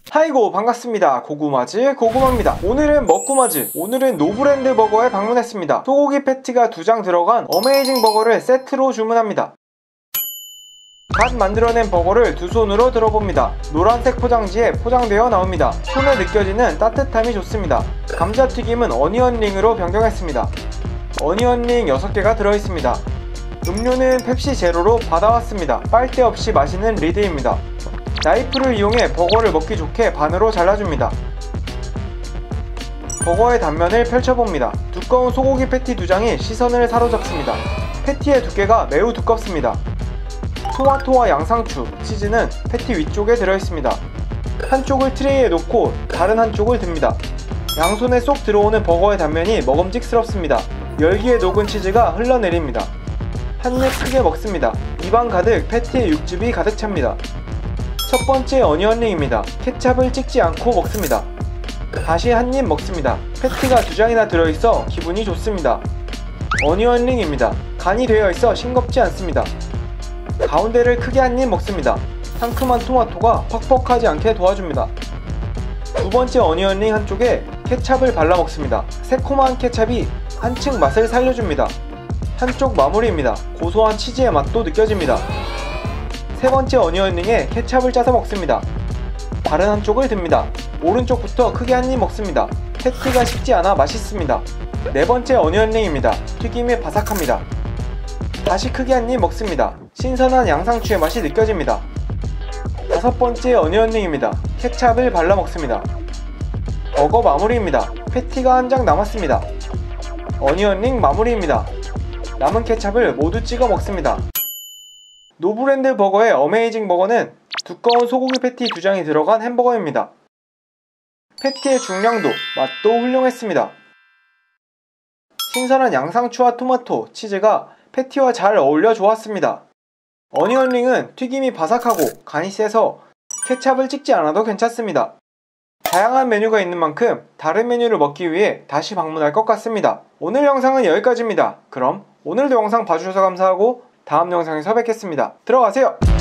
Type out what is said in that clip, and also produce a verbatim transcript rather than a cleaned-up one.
하이고 반갑습니다. 고구마즈 고구마입니다. 오늘은 먹구마즈, 오늘은 노브랜드 버거에 방문했습니다. 소고기 패티가 두 장 들어간 어메이징 버거를 세트로 주문합니다. 갓 만들어낸 버거를 두 손으로 들어봅니다. 노란색 포장지에 포장되어 나옵니다. 손에 느껴지는 따뜻함이 좋습니다. 감자튀김은 어니언링으로 변경했습니다. 어니언링 여섯 개가 들어있습니다. 음료는 펩시 제로로 받아왔습니다. 빨대 없이 마시는 리드입니다. 나이프를 이용해 버거를 먹기 좋게 반으로 잘라줍니다. 버거의 단면을 펼쳐봅니다. 두꺼운 소고기 패티 두 장이 시선을 사로잡습니다. 패티의 두께가 매우 두껍습니다. 토마토와 양상추, 치즈는 패티 위쪽에 들어있습니다. 한쪽을 트레이에 놓고 다른 한쪽을 듭니다. 양손에 쏙 들어오는 버거의 단면이 먹음직스럽습니다. 열기에 녹은 치즈가 흘러내립니다. 한 입 크게 먹습니다. 입안 가득 패티의 육즙이 가득 찹니다. 첫 번째 어니언링입니다. 케찹을 찍지 않고 먹습니다. 다시 한 입 먹습니다. 패티가 두 장이나 들어있어 기분이 좋습니다. 어니언링입니다. 간이 되어 있어 싱겁지 않습니다. 가운데를 크게 한 입 먹습니다. 상큼한 토마토가 퍽퍽하지 않게 도와줍니다. 두 번째 어니언링 한쪽에 케찹을 발라 먹습니다. 새콤한 케찹이 한층 맛을 살려줍니다. 한쪽 마무리입니다. 고소한 치즈의 맛도 느껴집니다. 세 번째 어니언링에 케찹을 짜서 먹습니다. 다른 한쪽을 듭니다. 오른쪽부터 크게 한 입 먹습니다. 패티가 식지 않아 맛있습니다. 네 번째 어니언링입니다. 튀김이 바삭합니다. 다시 크게 한 입 먹습니다. 신선한 양상추의 맛이 느껴집니다. 다섯 번째 어니언링입니다. 케찹을 발라 먹습니다. 버거 마무리입니다. 패티가 한 장 남았습니다. 어니언링 마무리입니다. 남은 케찹을 모두 찍어 먹습니다. 노브랜드 버거의 어메이징 버거는 두꺼운 소고기 패티 두 장이 들어간 햄버거입니다. 패티의 중량도, 맛도 훌륭했습니다. 신선한 양상추와 토마토, 치즈가 패티와 잘 어울려 좋았습니다. 어니언링은 튀김이 바삭하고 간이 세서 케찹을 찍지 않아도 괜찮습니다. 다양한 메뉴가 있는 만큼 다른 메뉴를 먹기 위해 다시 방문할 것 같습니다. 오늘 영상은 여기까지입니다. 그럼 오늘도 영상 봐주셔서 감사하고 다음 영상에서 뵙겠습니다. 들어가세요!